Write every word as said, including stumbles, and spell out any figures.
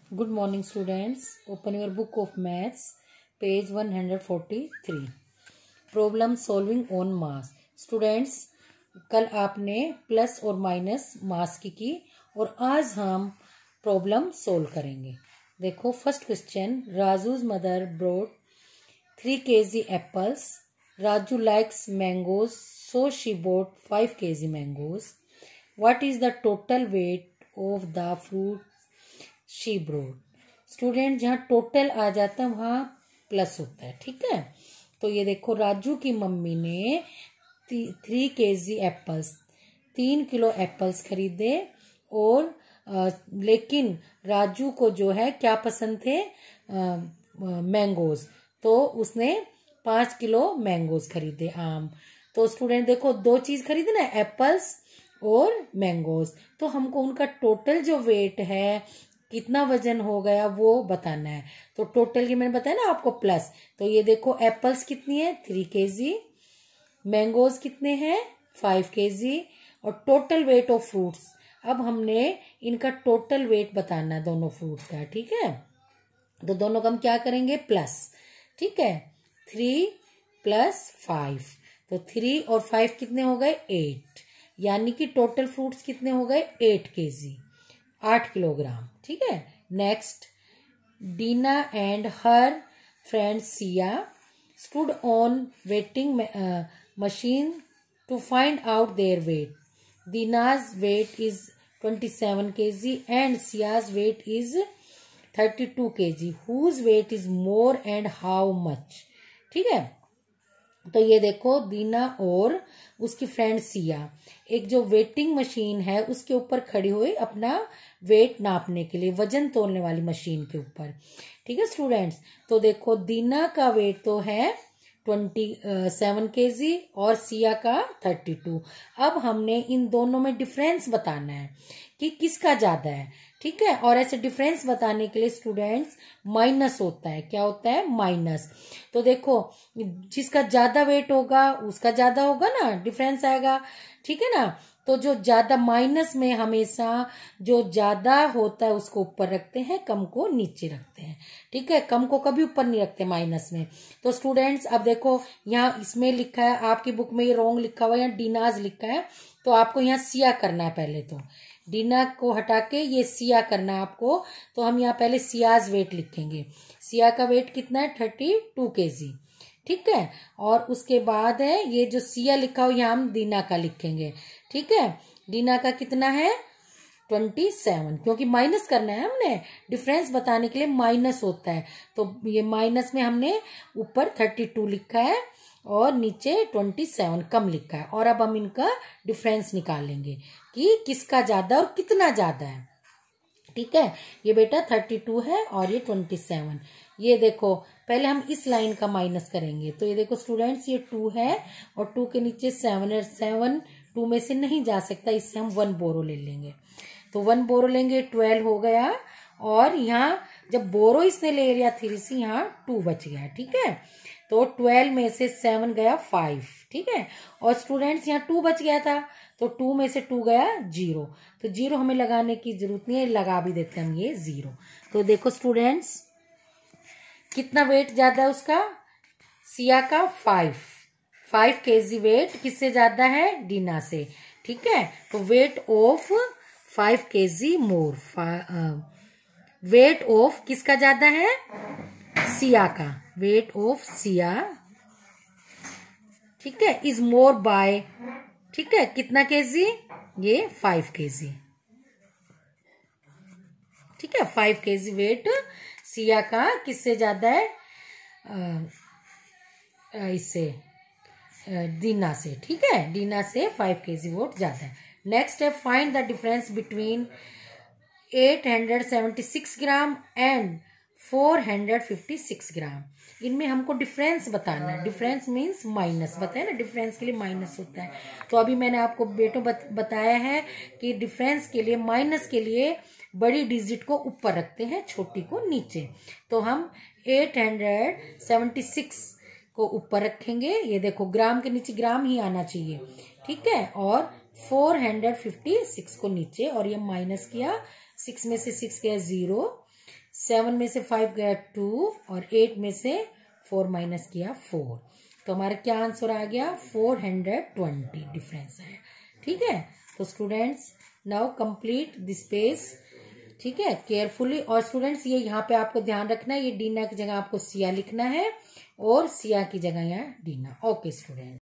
Good morning students. Open your book of maths, page one hundred forty-three. Problem solving on mass. Students, कल आपने plus और minus mass की की और आज हम प्रॉब्लम सोल्व करेंगे. देखो first question. Raju's mother brought three KG apples. Raju likes mangoes so she bought five KG mangoes. What is the total weight of the fruit she brought. Student जहाँ total आ जाता है वहाँ प्लस होता है. ठीक है. तो ये देखो राजू की मम्मी ने थ्री केजी एप्पल्स तीन किलो एप्पल्स खरीदे और आ, लेकिन राजू को जो है क्या पसंद थे, मैंगोज. तो उसने पाँच किलो मैंगोज खरीदे, आम. तो स्टूडेंट देखो दो चीज खरीदे ना, एप्पल्स और मैंगोज. तो हमको उनका टोटल जो वेट है, कितना वजन हो गया वो बताना है. तो टोटल की मैंने बताया ना आपको प्लस. तो ये देखो एप्पल्स कितनी है, थ्री केजी. मैंगोज कितने हैं, फाइव केजी. और टोटल वेट ऑफ फ्रूट्स. अब हमने इनका टोटल वेट बताना है दोनों फ्रूट का. ठीक है. तो दोनों का हम क्या करेंगे, प्लस. ठीक है. Three plus five. तो थ्री और फाइव कितने हो गए, एट. यानी कि टोटल फ्रूट्स कितने हो गए, एट केजी, आठ किलोग्राम. ठीक है. Next. Deena and her friend Siya stood on weighing machine to find out their weight. Deena's weight is twenty seven KG and Siya's weight is thirty two KG. Whose weight is more and how much. ठीक है. तो ये देखो दीना और उसकी friend Siya एक जो waiting machine है उसके ऊपर खड़ी हुई अपना वेट नापने के लिए, वजन तोलने वाली मशीन के ऊपर. ठीक है स्टूडेंट्स. तो देखो दीना का वेट तो है ट्वेंटी सेवन केजी और सिया का थर्टी टू. अब हमने इन दोनों में डिफरेंस बताना है कि किसका ज्यादा है. ठीक है. और ऐसे डिफरेंस बताने के लिए स्टूडेंट्स माइनस होता है. क्या होता है, माइनस. तो देखो जिसका ज्यादा वेट होगा उसका ज्यादा होगा ना, डिफरेंस आएगा. ठीक है ना. तो जो ज्यादा माइनस में हमेशा जो ज्यादा होता है उसको ऊपर रखते हैं, कम को नीचे रखते हैं. ठीक है. कम को कभी ऊपर नहीं रखते माइनस में. तो स्टूडेंट्स अब देखो यहाँ इसमें लिखा है, आपकी बुक में ये रॉन्ग लिखा हुआ है, यहाँ डीनाज लिखा है. तो आपको यहाँ सिया करना है. पहले तो डीना को हटा के ये सिया करना है आपको. तो हम यहाँ पहले सियाज वेट लिखेंगे. सिया का वेट कितना है, थर्टी टू केजी. ठीक है. और उसके बाद है ये जो सिया लिखा हो यहाँ हम दीना का लिखेंगे. ठीक है. दीना का कितना है, ट्वेंटी सेवन. क्योंकि माइनस करना है हमने, डिफरेंस बताने के लिए माइनस होता है. तो ये माइनस में हमने ऊपर थर्टी टू लिखा है और नीचे ट्वेंटी सेवन कम लिखा है. और अब हम इनका डिफरेंस निकालेंगे कि किसका ज्यादा और कितना ज्यादा है. ठीक है. ये बेटा थर्टी टू है और ये ट्वेंटी सेवन. ये देखो पहले हम इस लाइन का माइनस करेंगे. तो ये देखो स्टूडेंट्स ये टू है और टू के नीचे सेवन है. सेवन टू में से नहीं जा सकता, इससे हम वन बोरो ले लेंगे. तो वन बोरो लेंगे, ट्वेल्व हो गया. और यहाँ जब बोरो इसने ले लिया थ्री से, यहाँ टू बच गया. ठीक है. तो ट्वेल्व में से सेवन गया फाइव. ठीक है. और स्टूडेंट्स यहाँ टू बच गया था, तो टू में से टू गया जीरो. तो जीरो हमें लगाने की जरूरत नहीं है, लगा भी देते हैं हम ये जीरो. तो देखो स्टूडेंट्स कितना वेट ज्यादा है उसका, सिया का फाइव. फाइव केजी वेट किससे ज्यादा है, डीना से. ठीक है. तो weight of five KG more. Weight of किसका ज्यादा है, सिया का. वेट ऑफ सिया, ठीक है, इज मोर बाय, ठीक है, कितना केजी, ये फाइव केजी. ठीक है. फाइव केजी वेट सिया का किससे ज्यादा है, इससे दीना से. ठीक है. दीना से फाइव केजी वोट ज्यादा है. नेक्स्ट है find the difference between eight hundred seventy six gram and four hundred fifty six gram. इनमें हमको डिफरेंस बताना है. Difference means minus. बताया ना, डिफरेंस के लिए माइनस होता है. तो अभी मैंने आपको बेटो बत, बताया है कि डिफरेंस के लिए, माइनस के लिए बड़ी डिजिट को ऊपर रखते हैं, छोटी को नीचे. तो हम एट हंड्रेड सेवेंटी सिक्स को ऊपर रखेंगे. ये देखो ग्राम के नीचे ग्राम ही आना चाहिए. ठीक है. और फोर हंड्रेड फिफ्टी सिक्स को नीचे, और ये माइनस किया, सिक्स में से सिक्स गया जीरो. सेवन में से फाइव गया टू और एट में से फोर माइनस किया फोर, तो हमारा क्या आंसर आ गया फोर हंड्रेड ट्वेंटी डिफरेंस है। ठीक है, तो students now complete this page. ठीक है, केयरफुली। और स्टूडेंट्स ये यहाँ पे आपको ध्यान रखना है, ये डीना की जगह आपको सिया लिखना है और सिया की जगह यहाँ डीना। Okay student.